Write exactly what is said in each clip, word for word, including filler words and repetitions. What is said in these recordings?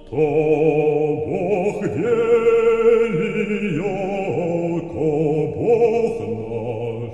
То Бог вели, яко Бог наш.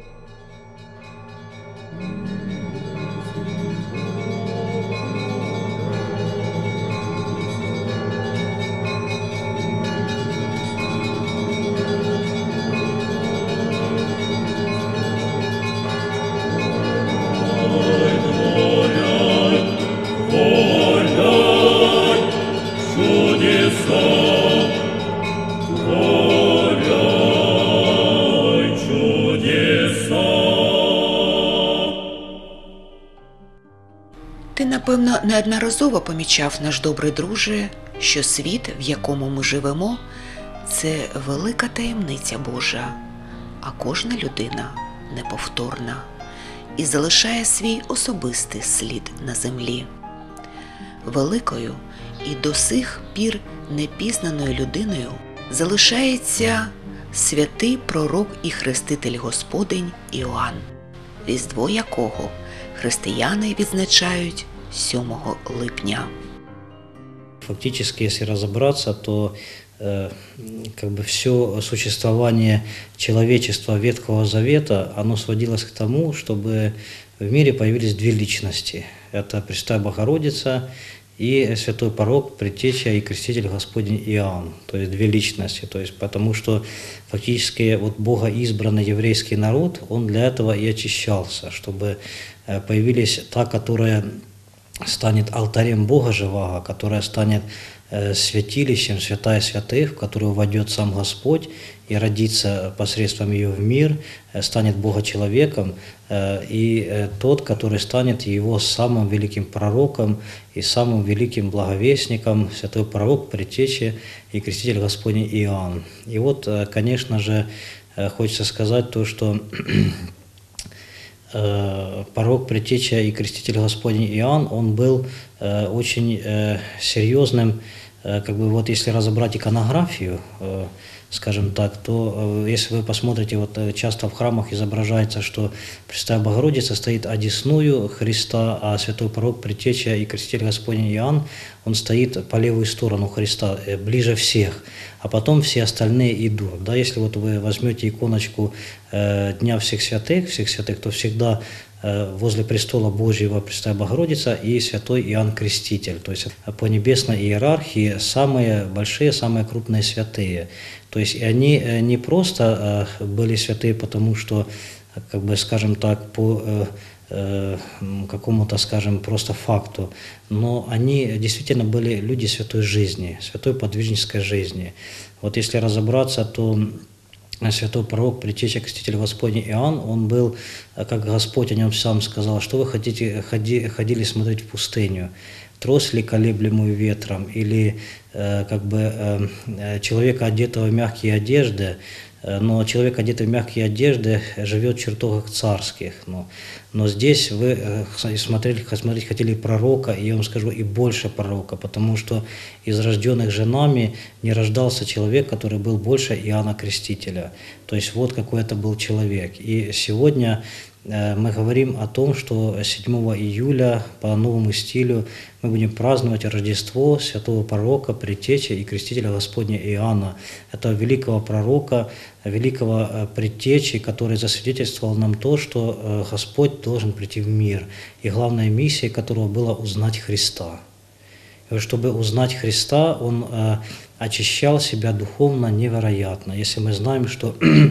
Ти, напевно, неодноразово помічав, наш добрий друже, що світ, в якому ми живемо, це велика таємниця Божа, а кожна людина неповторна і залишає свій особистий слід на землі. Великою і до сих пір непізнаною людиною залишається святий пророк і хреститель Господень Іоанн, Різдво якого християни відзначають сьомого липня. Фактически, если разобраться, то э, как бы все существование человечества Ветхого Завета, оно сводилось к тому, чтобы в мире появились две личности. Это Пресвятая Богородица и святой пророк, предтеча и креститель Господень Иоанн. То есть две личности. То есть, потому что фактически вот Бога избранный еврейский народ, он для этого и очищался, чтобы появились та, которая станет алтарем Бога живого, которая станет э, святилищем, святая святых, в которую войдет сам Господь и родится посредством ее в мир, э, станет Бога-человеком, э, и э, тот, который станет его самым великим пророком и самым великим благовестником, святой пророк, предтеча и креститель Господень Иоанн. И вот, э, конечно же, э, хочется сказать то, что пророк, предтеча и креститель Господень Иоанн, он был э, очень э, серьезным, э, как бы вот если разобрать иконографию, э, скажем так, то э, если вы посмотрите, вот э, часто в храмах изображается, что Пресвятая Богородица стоит одесную Христа, а святой пророк, предтеча и креститель Господень Иоанн, он стоит по левую сторону Христа, э, ближе всех, а потом все остальные идут. Да, если вот вы возьмете иконочку э, Дня всех святых, всех святых, то всегда э, возле престола Божьего Пресвятая Богородица и святой Иоанн Креститель. То есть по небесной иерархии самые большие, самые крупные святые. То есть и они э, не просто э, были святые, потому что, как бы, скажем так, по э, какому-то, скажем, просто факту, но они действительно были люди святой жизни, святой подвижнической жизни. Вот если разобраться, то святой пророк, предтеча, креститель Господень Иоанн, он был, как Господь о нем сам сказал, что вы хотите, ходи, ходили смотреть в пустыню, трос ли колеблемую ветром, или э, как бы э, человека, одетого в мягкие одежды, но человек, одетый в мягкие одежды, живет в чертогах царских. Но, но здесь вы смотрели, смотреть хотели пророка, и я вам скажу, и больше пророка, потому что из рожденных женами не рождался человек, который был больше Иоанна Крестителя. То есть вот какой это был человек. И сегодня мы говорим о том, что седьмого июля по новому стилю мы будем праздновать Рождество святого пророка, предтечи и крестителя Господня Иоанна. Это великого пророка, великого предтечи, который засвидетельствовал нам то, что Господь должен прийти в мир. И главная миссия которого была узнать Христа. И чтобы узнать Христа, Он очищал себя духовно невероятно. Если мы знаем, что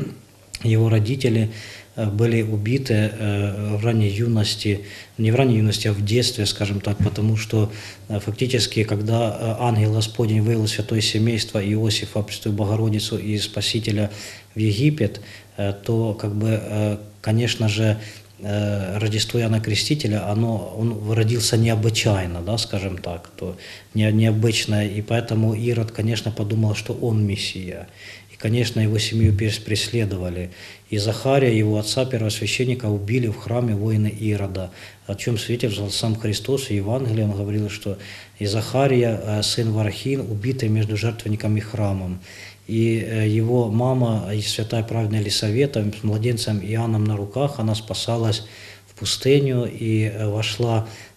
Его родители были убиты в ранней юности, не в ранней юности, а в детстве, скажем так, потому что фактически, когда ангел Господень вывел святое семейство Иосифа, Пресвятую Богородицу и Спасителя в Египет, то, как бы, конечно же, Рождество Иоанна Крестителя, оно, он родился необычайно, да, скажем так, то не, необычное, и поэтому Ирод, конечно, подумал, что он Мессия. И, конечно, его семью преследовали. И Захария, его отца, первосвященника, убили в храме воины Ирода, о чем свидетельствовал сам Христос, и Евангелие, он говорил, что и Захария, сын Варахин, убитый между жертвенником и храмом. И его мама, и святая праведная Елисавета, с младенцем Иоанном на руках, она спасалась в пустыню и вошла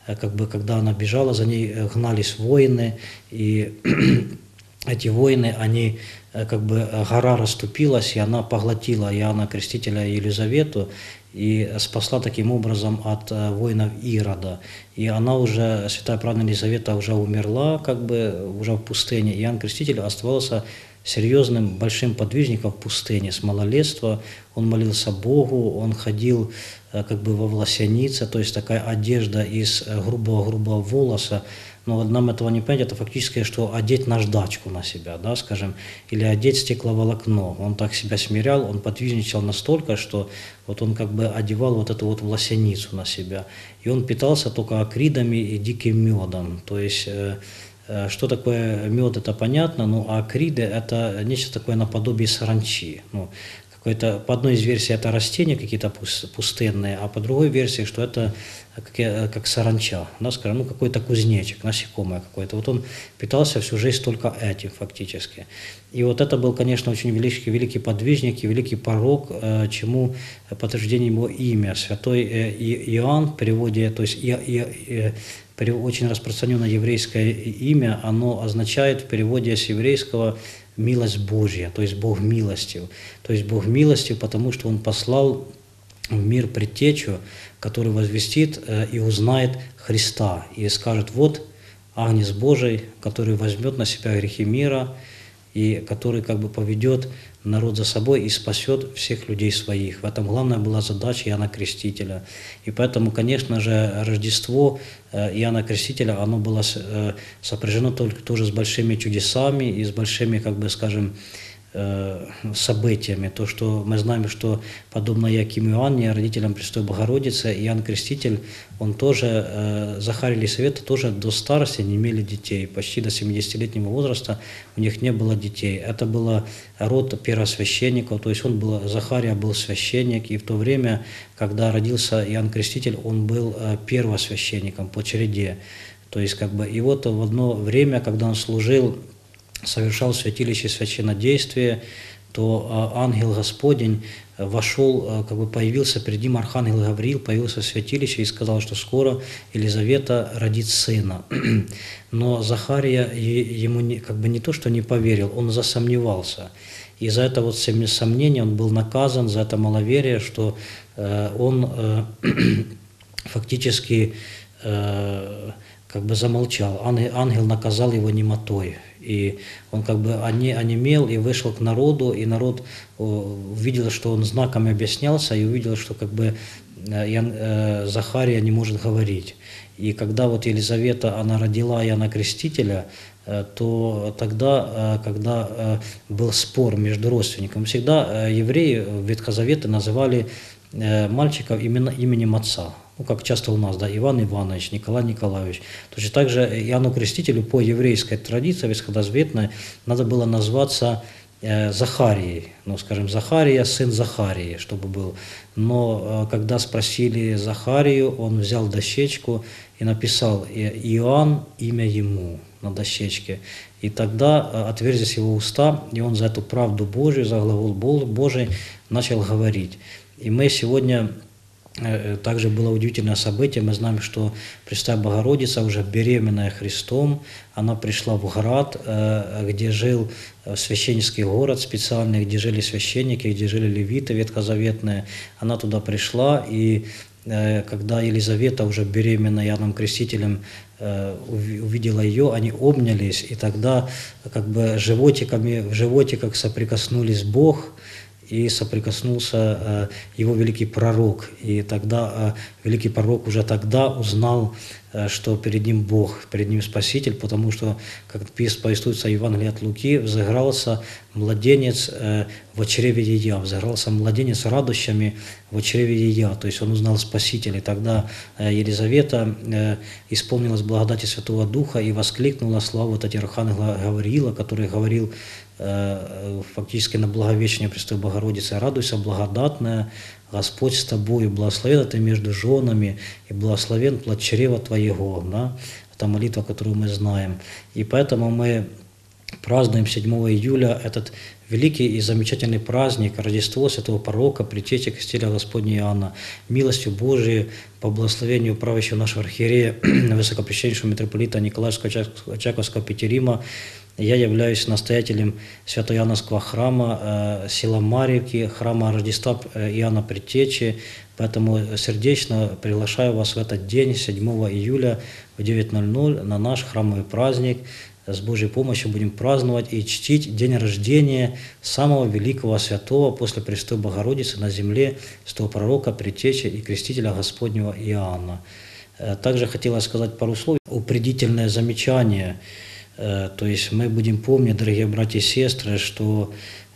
э, как бы, когда она бежала, за ней э, гнались воины, и эти воины, они, э, как бы, э, гора расступилась, и она поглотила Иоанна Крестителя и Елизавету, и спасла таким образом от э, воинов Ирода. И она уже, святая праведная Елизавета, уже умерла, как бы, уже в пустыне. Иоанн Креститель оставался серьезным, большим подвижником в пустыне с малолетства. Он молился Богу, он ходил э, как бы во власянице, то есть такая одежда из грубого-грубого волоса. Но вот нам этого не понять, это фактически, что одеть наждачку на себя, да, скажем, или одеть стекловолокно. Он так себя смирял, он подвижничал настолько, что вот он как бы одевал вот эту вот власяницу на себя. И он питался только акридами и диким медом. То есть, э, э, что такое мед, это понятно, но акриды это нечто такое наподобие саранчи. Ну, какое-то, по одной из версий это растения какие-то пустынные, а по другой версии, что это как, как саранча, да, скажем, ну, какой-то кузнечик, насекомое какое-то. Вот он питался всю жизнь только этим фактически. И вот это был, конечно, очень великий, великий подвижник и великий пророк, чему подтверждение его имя. Святой Иоанн в переводе, то есть и, и, и, очень распространенное еврейское имя, оно означает в переводе с еврейского «милость Божья», то есть Бог милостив. То есть Бог милостив, потому что Он послал в мир предтечу, который возвестит э, и узнает Христа, и скажет: вот Агнец Божий, который возьмет на себя грехи мира, и который как бы поведет народ за собой и спасет всех людей своих. В этом главная была задача Иоанна Крестителя. И поэтому, конечно же, Рождество Иоанна Крестителя, оно было сопряжено только тоже с большими чудесами и с большими, как бы скажем, событиями. То, что мы знаем, что подобно Иоакиму и Иоанне, родителям Пресвятой Богородицы, Иоанн Креститель, он тоже, Захарий и Елизавета тоже до старости не имели детей. Почти до семидесятилетнего возраста у них не было детей. Это был род первосвященников, то есть он был, Захария был священник, и в то время, когда родился Иоанн Креститель, он был первосвященником по череде. То есть, как бы, и вот в одно время, когда он служил, совершал в святилище священнодействие, то ангел Господень вошел, как бы появился перед ним архангел Гавриил, появился в святилище и сказал, что скоро Елизавета родит сына. Но Захария ему не, как бы не то, что не поверил, он засомневался. И за это вот сомнение он был наказан, за это маловерие, что он фактически как бы замолчал. Ангел наказал его немотой. И он как бы онемел и вышел к народу, и народ увидел, что он знаками объяснялся, и увидел, что как бы Захария не может говорить. И когда вот Елизавета, она родила Иоанна Крестителя, то тогда, когда был спор между родственниками, всегда евреи Ветхозавета называли мальчиков именно именем отца. Ну, как часто у нас, да, Иван Иванович, Николай Николаевич. Точно так же Иоанну Крестителю по еврейской традиции, ветхозаветной, надо было назваться э, Захарией, ну, скажем, Захария, сын Захарии, чтобы был. Но э, когда спросили Захарию, он взял дощечку и написал Иоанн, имя ему на дощечке. И тогда э, отверзлись его уста, и он за эту правду Божию, за глагол Божий начал говорить. И мы сегодня... Также было удивительное событие. Мы знаем, что Пресвятая Богородица, уже беременная Христом, она пришла в град, где жил священнический город специальный, где жили священники, где жили левиты ветхозаветные. Она туда пришла, и когда Елизавета, уже беременная Иоанном Крестителем, увидела ее, они обнялись, и тогда как бы животиками, в животиках соприкоснулись Бог, и соприкоснулся его великий пророк. И тогда великий пророк уже тогда узнал, что перед ним Бог, перед ним Спаситель, потому что, как повествуется в Евангелии от Луки, взыгрался младенец в чреве Ия, взыгрался младенец радощами в чреве Ия, то есть он узнал Спасителя. И тогда Елизавета исполнилась благодати Святого Духа и воскликнула славу вот этих архангела Гавриила, который говорил фактически на Благовещение Пресвятой Богородицы: «Радуйся, благодатная, Господь с тобою, благословена ты между женами, и благословен плод чрева твоего». Да? Это молитва, которую мы знаем. И поэтому мы празднуем седьмого июля этот великий и замечательный праздник Рождество Святого Пророка, Предтечи Крестителя Господня Иоанна. Милостью Божией, по благословению правящего нашего архиерея, высокопрещеннейшего митрополита Николаевского Очаковского Петерима, я являюсь настоятелем Свято-Иоанновского храма э, села Марьевки, храма Рождества Иоанна Предтечи, поэтому сердечно приглашаю вас в этот день, седьмого июля в девять ноль ноль, на наш храмовый праздник. С Божьей помощью будем праздновать и чтить день рождения самого великого святого после Престой Богородицы на земле, святого пророка, предтечи и крестителя Господнего Иоанна. Также хотелось сказать пару слов. Упредительное замечание. То есть мы будем помнить, дорогие братья и сестры, что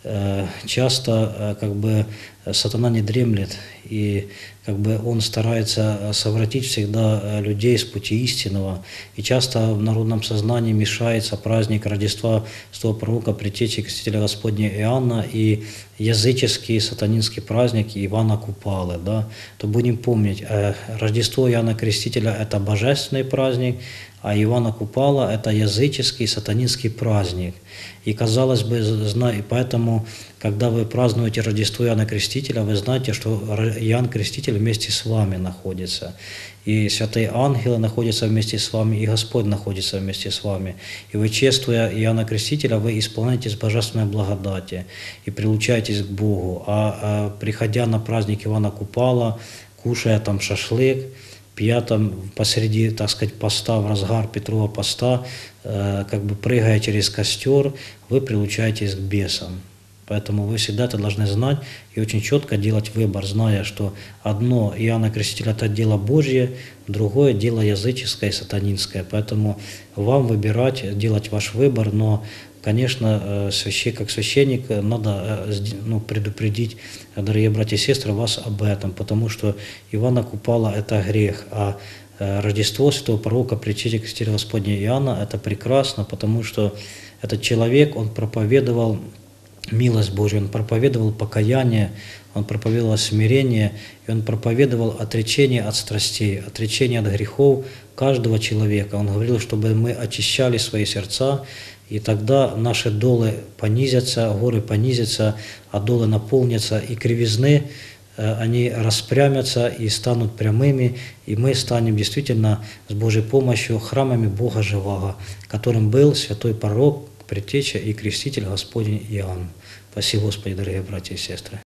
часто как бы сатана не дремлет, и как бы он старается совратить всегда людей с пути истинного. И часто в народном сознании мешается праздник Рождества Святого Пророка, Предтечи Крестителя Господня Иоанна и языческий сатанинский праздник Ивана Купалы. Да? То будем помнить, Рождество Иоанна Крестителя – это божественный праздник, а Ивана Купала – это языческий сатанинский праздник. И, казалось бы, и поэтому, когда вы празднуете Рождество Иоанна Крестителя, вы знаете, что Иоанн Креститель вместе с вами находится. И святые ангелы находятся вместе с вами, и Господь находится вместе с вами. И вы, чествуя Иоанна Крестителя, вы исполняетесь божественной благодати и прилучаетесь к Богу. А, а приходя на праздник Ивана Купала, кушая там шашлык, пья там посреди, так сказать, поста, в разгар Петрова поста, э, как бы прыгая через костер, вы прилучаетесь к бесам. Поэтому вы всегда это должны знать и очень четко делать выбор, зная, что одно Иоанна Крестителя – это дело Божье, другое – дело языческое и сатанинское. Поэтому вам выбирать, делать ваш выбор, но, конечно, как священник надо ну, предупредить, дорогие братья и сестры, вас об этом, потому что Ивана Купала – это грех, а Рождество Святого Пророка, Предтечи Крестителя Господня Иоанна – это прекрасно, потому что этот человек, он проповедовал милость Божию, он проповедовал покаяние, он проповедовал смирение, и он проповедовал отречение от страстей, отречение от грехов каждого человека. Он говорил, чтобы мы очищали свои сердца, и тогда наши долы понизятся, горы понизятся, а долы наполнятся, и кривизны, они распрямятся и станут прямыми, и мы станем действительно с Божьей помощью храмами Бога Живого, которым был святой пророк, Предтеча и Креститель Господень Иоанн. Спаси Господи, дорогие братья и сестры.